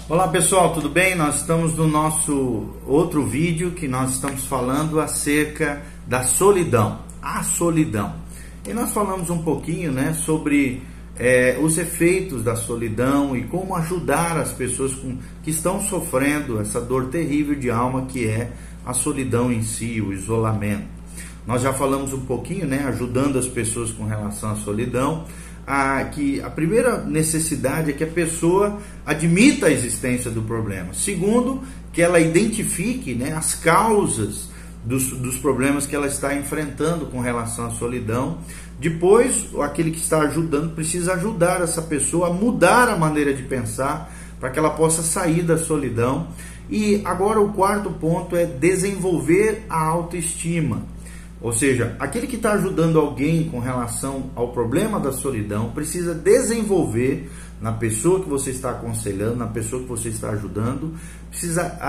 Olá pessoal, tudo bem? Nós estamos no nosso outro vídeo que nós estamos falando acerca da solidão, a solidão. E nós falamos um pouquinho, sobre os efeitos da solidão e como ajudar as pessoas que estão sofrendo essa dor terrível de alma que é a solidão em si, o isolamento. Nós já falamos um pouquinho, ajudando as pessoas com relação à solidão. Que a primeira necessidade é que a pessoa admita a existência do problema. Segundo, que ela identifique as causas dos problemas que ela está enfrentando com relação à solidão. Depois, aquele que está ajudando precisa ajudar essa pessoa a mudar a maneira de pensar para que ela possa sair da solidão. E agora o quarto ponto é desenvolver a autoestima. Ou seja, aquele que está ajudando alguém com relação ao problema da solidão precisa desenvolver na pessoa que você está aconselhando, na pessoa que você está ajudando, precisa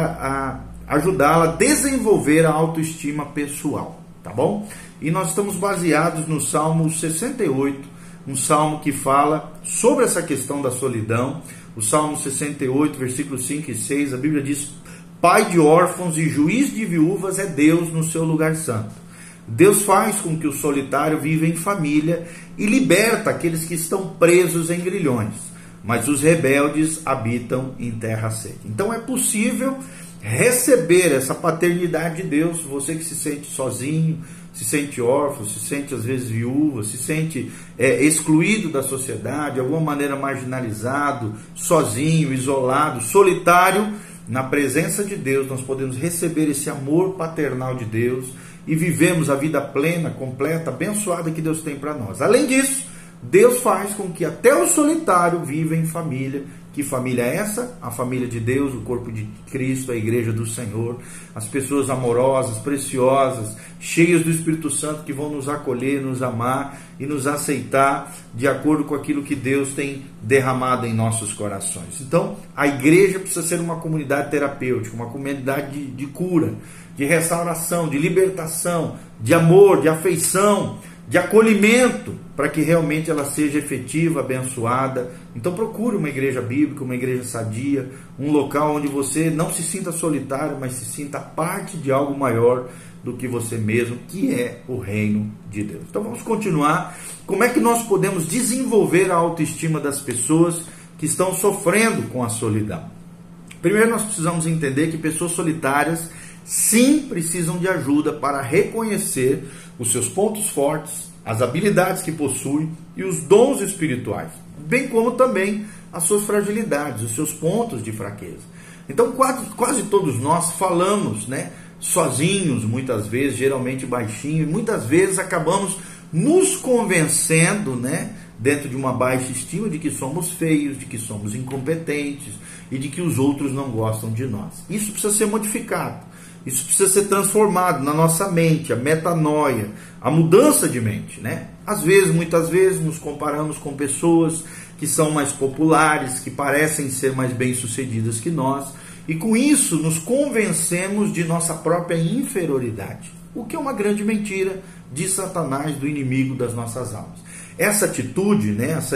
ajudá-la a desenvolver a autoestima pessoal, tá bom? E nós estamos baseados no Salmo 68, um salmo que fala sobre essa questão da solidão. O Salmo 68, versículos 5 e 6, a Bíblia diz: Pai de órfãos e juiz de viúvas é Deus no seu lugar santo. Deus faz com que o solitário viva em família e liberta aqueles que estão presos em grilhões, mas os rebeldes habitam em terra seca. Então é possível receber essa paternidade de Deus. Você que se sente sozinho, se sente órfão, se sente às vezes viúva, se sente excluído da sociedade, de alguma maneira marginalizado, sozinho, isolado, solitário. Na presença de Deus nós podemos receber esse amor paternal de Deus e vivemos a vida plena, completa, abençoada que Deus tem para nós. Além disso, Deus faz com que até o solitário viva em família. Que família é essa? A família de Deus, o corpo de Cristo, a igreja do Senhor, as pessoas amorosas, preciosas, cheias do Espírito Santo que vão nos acolher, nos amar e nos aceitar de acordo com aquilo que Deus tem derramado em nossos corações. Então, a igreja precisa ser uma comunidade terapêutica, uma comunidade de cura, de restauração, de libertação, de amor, de afeição, de acolhimento, para que realmente ela seja efetiva, abençoada. Então procure uma igreja bíblica, uma igreja sadia, um local onde você não se sinta solitário, mas se sinta parte de algo maior do que você mesmo, que é o reino de Deus. Então vamos continuar. Como é que nós podemos desenvolver a autoestima das pessoas que estão sofrendo com a solidão? Primeiro nós precisamos entender que pessoas solitárias sim precisam de ajuda para reconhecer os seus pontos fortes, as habilidades que possuem e os dons espirituais, bem como também as suas fragilidades, os seus pontos de fraqueza. Então quase todos nós falamos, sozinhos muitas vezes, geralmente baixinho, e muitas vezes acabamos nos convencendo, dentro de uma baixa estima, de que somos feios, de que somos incompetentes e de que os outros não gostam de nós. Isso precisa ser modificado. Isso precisa ser transformado na nossa mente, a metanoia, a mudança de mente, Às vezes, muitas vezes, nos comparamos com pessoas que são mais populares, que parecem ser mais bem-sucedidas que nós, e com isso nos convencemos de nossa própria inferioridade, o que é uma grande mentira de Satanás, do inimigo das nossas almas. Essa atitude,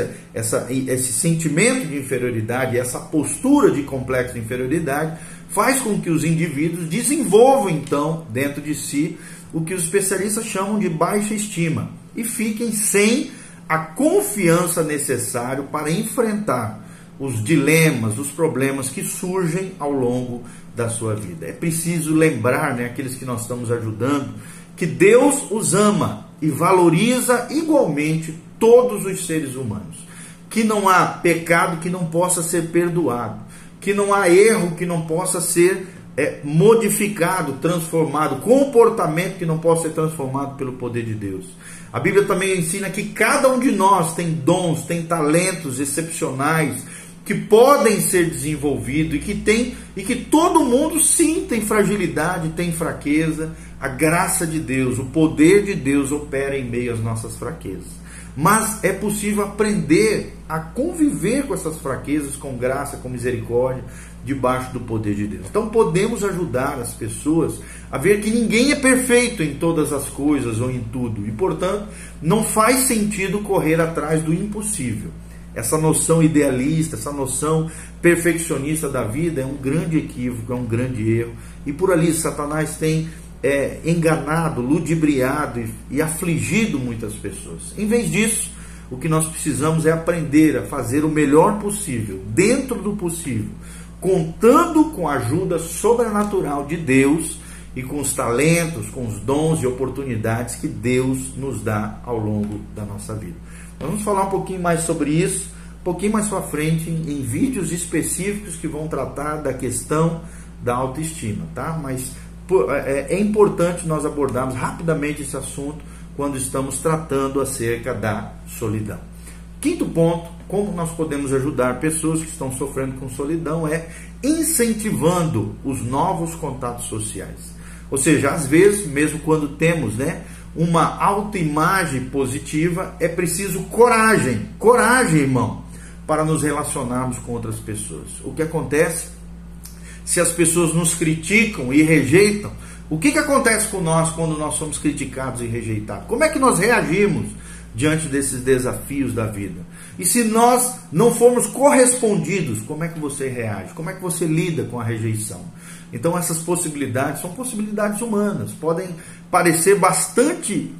esse sentimento de inferioridade, essa postura de complexo de inferioridade, faz com que os indivíduos desenvolvam, então, dentro de si, o que os especialistas chamam de baixa estima, e fiquem sem a confiança necessária para enfrentar os dilemas, os problemas que surgem ao longo da sua vida. É preciso lembrar, aqueles que nós estamos ajudando, que Deus os ama e valoriza igualmente todos os seres humanos, que não há pecado que não possa ser perdoado, que não há erro que não possa ser modificado, transformado, comportamento que não possa ser transformado pelo poder de Deus. A Bíblia também ensina que cada um de nós tem dons, tem talentos excepcionais que podem ser desenvolvidos e que todo mundo sim tem fragilidade, tem fraqueza. A graça de Deus, o poder de Deus opera em meio às nossas fraquezas. Mas é possível aprender a conviver com essas fraquezas com graça, com misericórdia, debaixo do poder de Deus. Então podemos ajudar as pessoas a ver que ninguém é perfeito em todas as coisas ou em tudo. E portanto não faz sentido correr atrás do impossível. essa noção idealista, essa noção perfeccionista da vida é um grande equívoco, é um grande erro. E por ali Satanás tem enganado, ludibriado e afligido muitas pessoas. Em vez disso, o que nós precisamos é aprender a fazer o melhor possível, dentro do possível, contando com a ajuda sobrenatural de Deus e com os talentos, com os dons e oportunidades que Deus nos dá ao longo da nossa vida. Nós vamos falar um pouquinho mais sobre isso, um pouquinho mais para frente, em vídeos específicos que vão tratar da questão da autoestima, tá? Mas é importante nós abordarmos rapidamente esse assunto quando estamos tratando acerca da solidão. Quinto ponto, como nós podemos ajudar pessoas que estão sofrendo com solidão, é incentivando os novos contatos sociais. Ou seja, às vezes, mesmo quando temos, uma autoimagem positiva, é preciso coragem, irmão, para nos relacionarmos com outras pessoas. O que acontece se as pessoas nos criticam e rejeitam? O que acontece com nós quando nós somos criticados e rejeitados? Como é que nós reagimos diante desses desafios da vida? E se nós não formos correspondidos, como é que você reage? Como é que você lida com a rejeição? Então essas possibilidades são possibilidades humanas, podem parecer bastante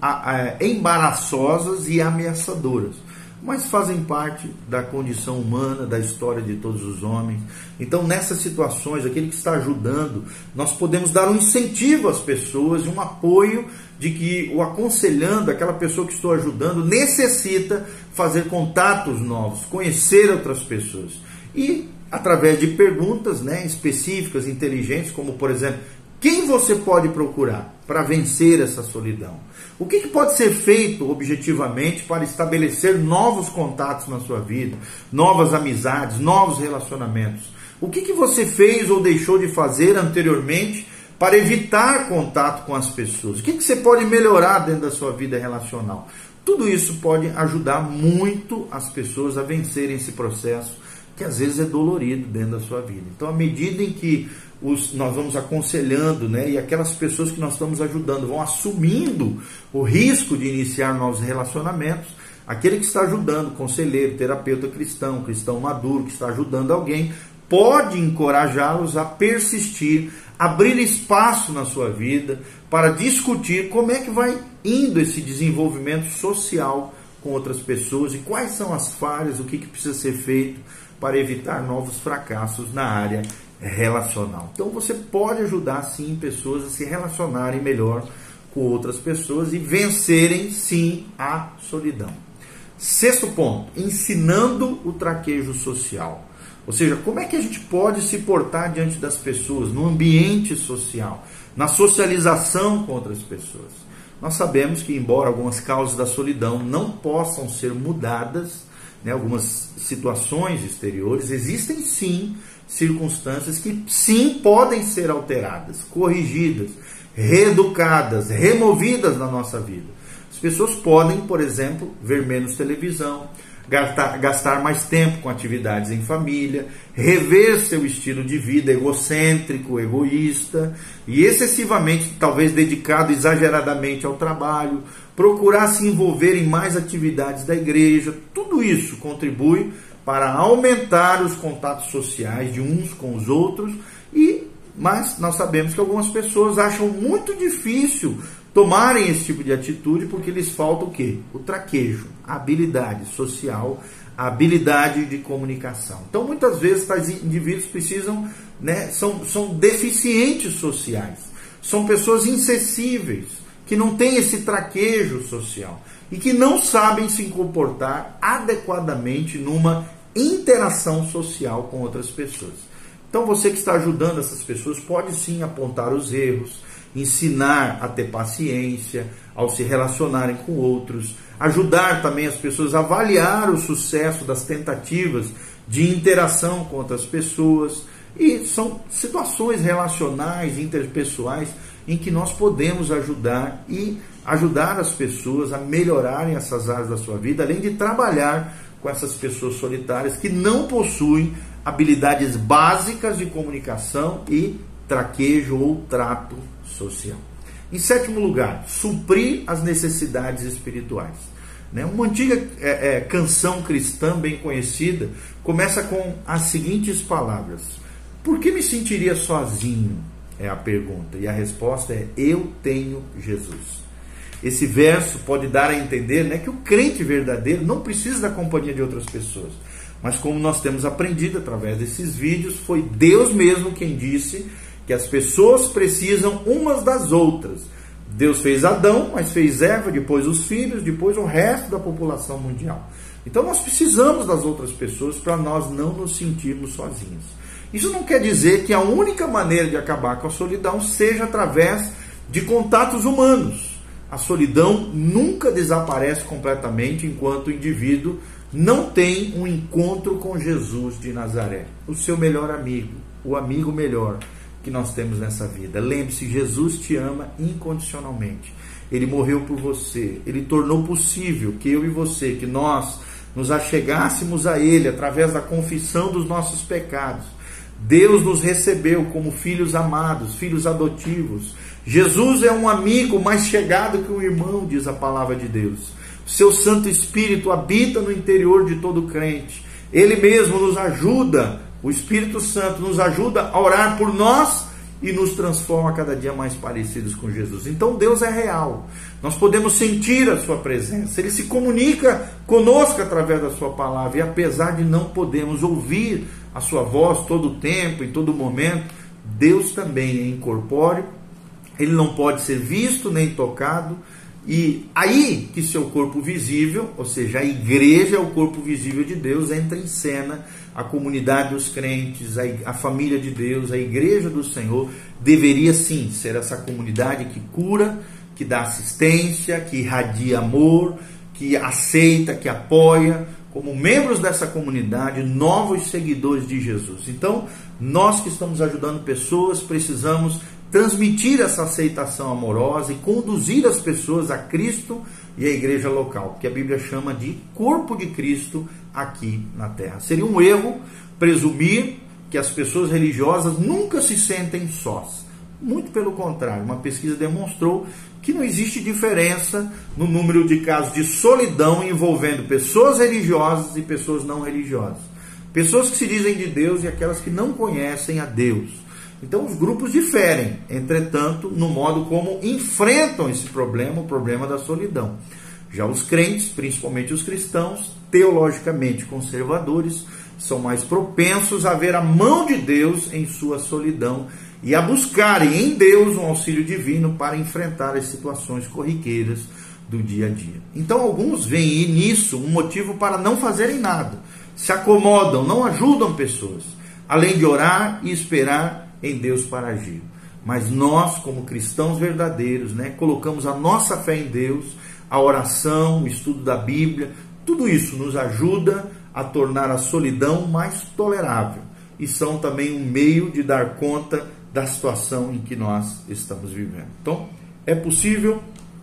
embaraçosas e ameaçadoras, mas fazem parte da condição humana, da história de todos os homens. Então, nessas situações, aquele que está ajudando, nós podemos dar um incentivo às pessoas, um apoio de que o aconselhando, aquela pessoa que estou ajudando, necessita fazer contatos novos, conhecer outras pessoas. E, através de perguntas específicas, inteligentes, como, por exemplo, quem você pode procurar para vencer essa solidão? O que pode ser feito objetivamente para estabelecer novos contatos na sua vida, novas amizades, novos relacionamentos? O que você fez ou deixou de fazer anteriormente para evitar contato com as pessoas? O que você pode melhorar dentro da sua vida relacional? Tudo isso pode ajudar muito as pessoas a vencerem esse processo que às vezes é dolorido dentro da sua vida. Então, à medida em que nós vamos aconselhando, e aquelas pessoas que nós estamos ajudando vão assumindo o risco de iniciar novos relacionamentos, aquele que está ajudando, conselheiro, terapeuta cristão maduro, que está ajudando alguém, pode encorajá-los a persistir, abrir espaço na sua vida para discutir como é que vai indo esse desenvolvimento social com outras pessoas e quais são as falhas, o que precisa ser feito para evitar novos fracassos na área relacional. Então você pode ajudar sim pessoas a se relacionarem melhor com outras pessoas e vencerem sim a solidão. Sexto ponto, ensinando o traquejo social. Ou seja, como é que a gente pode se portar diante das pessoas, no ambiente social, na socialização com outras pessoas. Nós sabemos que, embora algumas causas da solidão não possam ser mudadas, algumas situações exteriores, existem sim circunstâncias que sim podem ser alteradas, corrigidas, reeducadas, removidas na nossa vida. As pessoas podem, por exemplo, ver menos televisão, gastar mais tempo com atividades em família, rever seu estilo de vida egocêntrico, egoísta e excessivamente, talvez dedicado exageradamente ao trabalho, procurar se envolver em mais atividades da igreja. Tudo isso contribui para aumentar os contatos sociais de uns com os outros, mas nós sabemos que algumas pessoas acham muito difícil tomarem esse tipo de atitude porque lhes falta o quê? O traquejo, a habilidade social, a habilidade de comunicação. Então, muitas vezes, tais indivíduos precisam, são deficientes sociais, são pessoas insensíveis, que não têm esse traquejo social e que não sabem se comportar adequadamente numa interação social com outras pessoas. Então, você que está ajudando essas pessoas pode sim apontar os erros, ensinar a ter paciência ao se relacionarem com outros, ajudar também as pessoas a avaliar o sucesso das tentativas de interação com outras pessoas. E são situações relacionais, interpessoais, em que nós podemos ajudar e ajudar as pessoas a melhorarem essas áreas da sua vida, além de trabalhar com essas pessoas solitárias que não possuem habilidades básicas de comunicação e traquejo ou trato social. Em sétimo lugar, suprir as necessidades espirituais. né? Uma antiga canção cristã bem conhecida começa com as seguintes palavras: por que me sentiria sozinho? É a pergunta. E a resposta é: eu tenho Jesus. Esse verso pode dar a entender, né, que o crente verdadeiro não precisa da companhia de outras pessoas. Mas como nós temos aprendido através desses vídeos, foi Deus mesmo quem disse que as pessoas precisam umas das outras. Deus fez Adão, mas fez Eva, depois os filhos, depois o resto da população mundial. Então nós precisamos das outras pessoas para nós não nos sentirmos sozinhos. Isso não quer dizer que a única maneira de acabar com a solidão seja através de contatos humanos. A solidão nunca desaparece completamente enquanto o indivíduo não tem um encontro com Jesus de Nazaré, o seu melhor amigo, o amigo melhor que nós temos nessa vida. Lembre-se, Jesus te ama incondicionalmente. Ele morreu por você. Ele tornou possível que eu e você, que nós nos achegássemos a Ele através da confissão dos nossos pecados. Deus nos recebeu como filhos amados, filhos adotivos. Jesus é um amigo mais chegado que um irmão, diz a palavra de Deus. O seu Santo Espírito habita no interior de todo crente. Ele mesmo nos ajuda, o Espírito Santo nos ajuda a orar por nós e nos transforma cada dia mais parecidos com Jesus. Então Deus é real. Nós podemos sentir a sua presença. Ele se comunica conosco através da sua palavra. E apesar de não podermos ouvir a sua voz todo o tempo, em todo momento, Deus também é incorpóreo. Ele não pode ser visto nem tocado. E aí que seu corpo visível, ou seja, a igreja é o corpo visível de Deus, entra em cena. A comunidade dos crentes, a família de Deus, a igreja do Senhor, deveria sim ser essa comunidade que cura, que dá assistência, que irradia amor, que aceita, que apoia, como membros dessa comunidade, novos seguidores de Jesus. Então, nós que estamos ajudando pessoas, precisamos transmitir essa aceitação amorosa e conduzir as pessoas a Cristo e a igreja local, que a Bíblia chama de corpo de Cristo aqui na terra. Seria um erro presumir que as pessoas religiosas nunca se sentem sós. Muito pelo contrário, uma pesquisa demonstrou que não existe diferença no número de casos de solidão envolvendo pessoas religiosas e pessoas não religiosas. Pessoas que se dizem de Deus e aquelas que não conhecem a Deus. Então os grupos diferem, entretanto, no modo como enfrentam esse problema, o problema da solidão. Já os crentes, principalmente os cristãos, teologicamente conservadores, são mais propensos a ver a mão de Deus em sua solidão e a buscarem em Deus um auxílio divino para enfrentar as situações corriqueiras do dia a dia. Então alguns veem nisso um motivo para não fazerem nada, se acomodam, não ajudam pessoas, além de orar e esperar em Deus para agir. Mas nós, como cristãos verdadeiros, colocamos a nossa fé em Deus, a oração, o estudo da Bíblia, tudo isso nos ajuda a tornar a solidão mais tolerável e são também um meio de dar conta da situação em que nós estamos vivendo. Então, é possível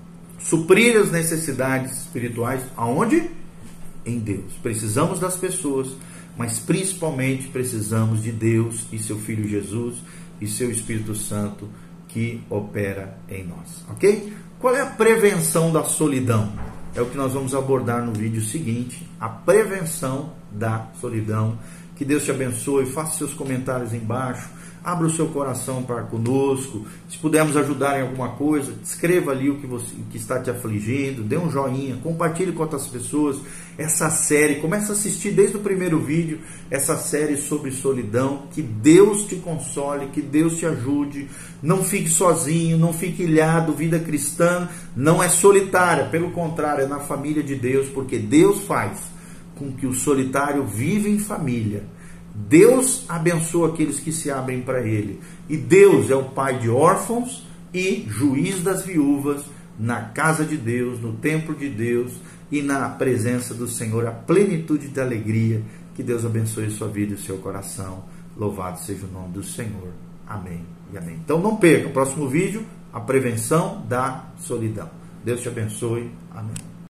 suprir as necessidades espirituais aonde? Em Deus. Precisamos das pessoas, mas principalmente precisamos de Deus e seu Filho Jesus e seu Espírito Santo que opera em nós, ok? Qual é a prevenção da solidão? É o que nós vamos abordar no vídeo seguinte, a prevenção da solidão. Que Deus te abençoe, faça seus comentários embaixo, abra o seu coração para conosco. Se pudermos ajudar em alguma coisa, escreva ali o que está te afligindo, dê um joinha, compartilhe com outras pessoas essa série, comece a assistir desde o primeiro vídeo, essa série sobre solidão. Que Deus te console, que Deus te ajude, não fique sozinho, não fique ilhado. Vida cristã não é solitária, pelo contrário, é na família de Deus, porque Deus faz com que o solitário viva em família. Deus abençoa aqueles que se abrem para Ele. E Deus é o pai de órfãos e juiz das viúvas na casa de Deus, no templo de Deus e na presença do Senhor, a plenitude de alegria. Que Deus abençoe sua vida e seu coração. Louvado seja o nome do Senhor. Amém e amém. Então não perca o próximo vídeo, a prevenção da solidão. Deus te abençoe. Amém.